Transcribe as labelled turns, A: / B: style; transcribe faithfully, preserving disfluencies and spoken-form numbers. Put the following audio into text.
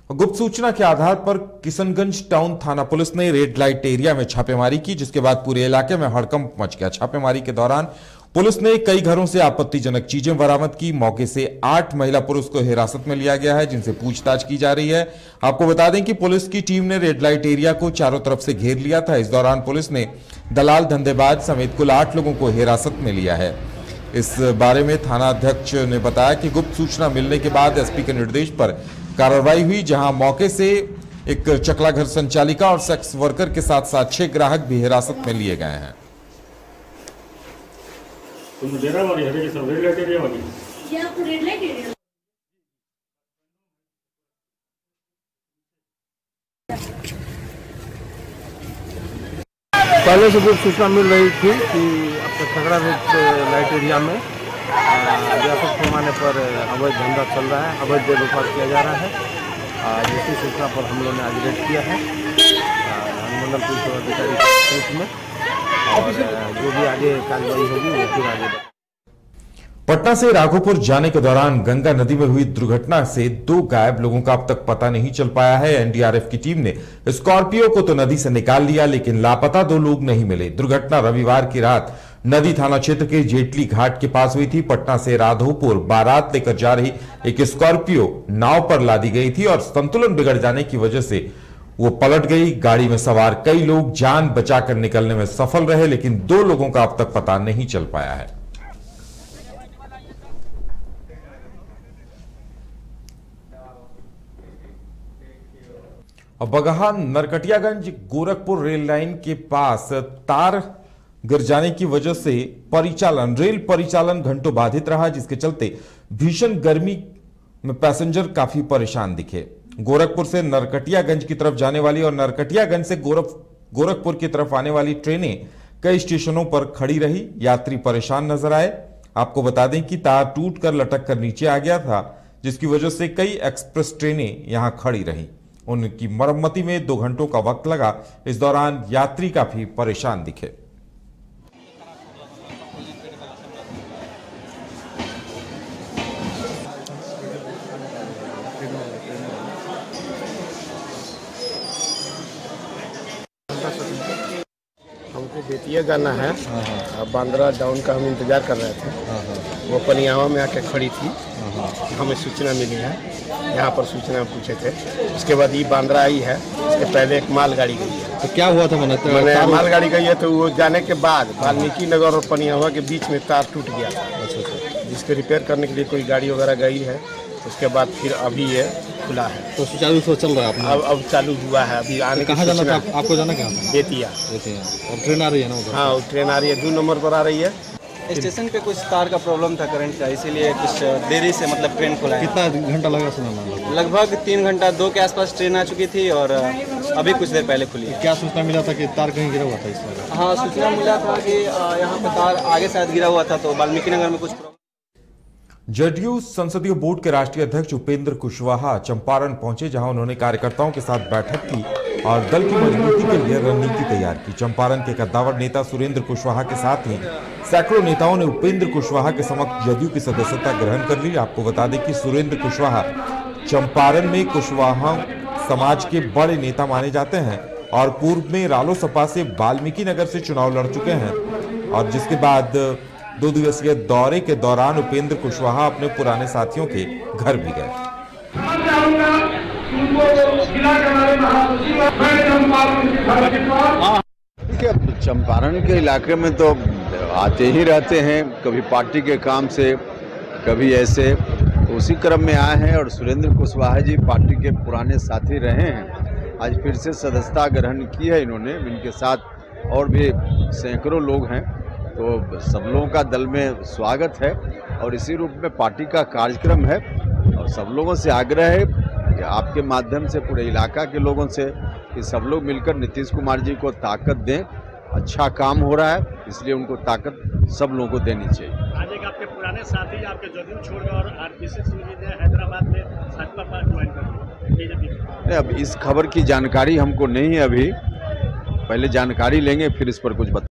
A: गुप्त सूचना के आधार पर किशनगंज टाउन थाना पुलिस ने रेड लाइट एरिया में छापेमारी की, जिसके बाद पूरे इलाके में हड़कंप मच गया। छापेमारी के दौरान पुलिस ने कई घरों से आपत्तिजनक चीजें बरामद की। मौके से आठ महिला पुरुष को हिरासत में लिया गया है, जिनसे पूछताछ की जा रही है। आपको बता दें कि पुलिस की टीम ने रेड लाइट एरिया को चारों तरफ से घेर लिया था। इस दौरान पुलिस ने दलाल, धंधेबाज समेत कुल आठ लोगों को हिरासत में लिया है। इस बारे में थाना अध्यक्ष ने बताया कि गुप्त सूचना मिलने के बाद एसपी के निर्देश पर कार्रवाई हुई, जहां मौके से एक चकला घर संचालिका और सेक्स वर्कर के साथ साथ छह ग्राहक भी हिरासत में लिए गए हैं।
B: पहले से गुप्त सूचना मिल रही थी कि आपका खगड़ा रेड लाइट एरिया में व्यापक पैमाने पर अवैध धंधा चल रहा है, अवैध व्यापार किया जा रहा है। जिसकी सूचना पर हम लोगों ने आज रेड किया है अनुमंडल पुलिस अधिकारी के कोर्ट में, और जो भी आगे कार्रवाई होगी वो फिर आगे।
A: पटना से राघोपुर जाने के दौरान गंगा नदी में हुई दुर्घटना से दो गायब लोगों का अब तक पता नहीं चल पाया है। एनडीआरएफ की टीम ने स्कॉर्पियो को तो नदी से निकाल लिया, लेकिन लापता दो लोग नहीं मिले। दुर्घटना रविवार की रात नदी थाना क्षेत्र के जेटली घाट के पास हुई थी। पटना से राघोपुर बारात लेकर जा रही एक स्कॉर्पियो नाव पर लादी गई थी और संतुलन बिगड़ जाने की वजह से वो पलट गई। गाड़ी में सवार कई लोग जान बचाकर निकलने में सफल रहे, लेकिन दो लोगों का अब तक पता नहीं चल पाया है। और बगहा नरकटियागंज गोरखपुर रेल लाइन के पास तार गिर जाने की वजह से परिचालन रेल परिचालन घंटों बाधित रहा, जिसके चलते भीषण गर्मी में पैसेंजर काफी परेशान दिखे। गोरखपुर से नरकटियागंज की तरफ जाने वाली और नरकटियागंज से गोरख गोरखपुर की तरफ आने वाली ट्रेनें कई स्टेशनों पर खड़ी रही। यात्री परेशान नजर आए। आपको बता दें कि तार टूटकर लटक कर नीचे आ गया था, जिसकी वजह से कई एक्सप्रेस ट्रेनें यहां खड़ी रही। उनकी मरम्मती में दो घंटों का वक्त लगा। इस दौरान यात्री काफी परेशान दिखे।
B: हमको बेतिया जाना है, बांद्रा डाउन का हम इंतजार कर रहे थे। वो पनियावा में आके खड़ी थी, हमें सूचना मिली है, यहाँ पर सूचना पूछे थे। उसके बाद ये बांद्रा आई है, इसके पहले एक मालगाड़ी गई है।
C: तो क्या हुआ था? मैंने
B: मालगाड़ी गई है तो वो जाने के बाद वाल्मीकि नगर और पनियावा के बीच में तार टूट गया था। अच्छा अच्छा। जिसको रिपेयर करने के लिए कोई गाड़ी वगैरह गई है। उसके बाद फिर अभी ये खुला है,
C: तो सुचारू रूप से चल रहा है।
B: अब अब चालू हुआ है। अभी आने
C: कहाँ जाना था आपको? जाना कहाँ था?
B: बेतिया।
C: बेतिया। और ट्रेन आ रही है ना?
B: हाँ, ट्रेन आ रही है, दो नंबर पर आ रही है।
D: स्टेशन पे कुछ तार का प्रॉब्लम था करंट का, इसीलिए कुछ देरी से मतलब ट्रेन खुला है।
C: कितना घंटा लगा सुना?
D: लगभग तीन घंटा दो के आसपास ट्रेन आ चुकी थी और अभी कुछ देर पहले खुली है।
C: क्या सूचना मिला था कि तार कहीं गिरा हुआ था? इस
D: हाँ, सूचना मिला था कि यहाँ पे तार आगे शायद गिरा हुआ था, तो वाल्मीकि नगर में कुछ।
A: जदयू संसदीय बोर्ड के राष्ट्रीय अध्यक्ष उपेंद्र कुशवाहा चंपारण पहुंचे, जहां उन्होंने कार्यकर्ताओं के साथ बैठक की और दल की मजबूती के लिए रणनीति तैयार की। चंपारण के कद्दावर नेता सुरेंद्र कुशवाहा के साथ ही सैकड़ों नेताओं ने उपेंद्र कुशवाहा के समक्ष जदयू की सदस्यता ग्रहण कर ली। आपको बता दें कि सुरेंद्र कुशवाहा चंपारण में कुशवाहा समाज के बड़े नेता माने जाते हैं और पूर्व में रालोसपा से वाल्मीकि नगर से चुनाव लड़ चुके हैं। और जिसके बाद दो दिवसीय दौरे के दौरान उपेंद्र कुशवाहा अपने पुराने साथियों के घर भी गए।
E: चंपारण के इलाके में तो आते ही रहते हैं, कभी पार्टी के काम से, कभी ऐसे। उसी क्रम में आए हैं और सुरेंद्र कुशवाहा जी पार्टी के पुराने साथी रहे हैं। आज फिर से सदस्यता ग्रहण की है इन्होंने। इनके साथ और भी सैकड़ों लोग हैं, तो सब लोगों का दल में स्वागत है और इसी रूप में पार्टी का कार्यक्रम है। और सब लोगों से आग्रह है कि आपके माध्यम से पूरे इलाका के लोगों से कि सब लोग मिलकर नीतीश कुमार जी को ताकत दें। अच्छा काम हो रहा है, इसलिए उनको ताकत सब लोगों को देनी चाहिए।
F: आज एक आपके पुराने साथी आपके जदयू छोड़कर और आरपीसी ने हैदराबाद में भाजपा पार्टी ज्वाइन कर ली।
E: अब इस खबर की जानकारी हमको नहीं है, अभी पहले जानकारी लेंगे फिर इस पर कुछ बता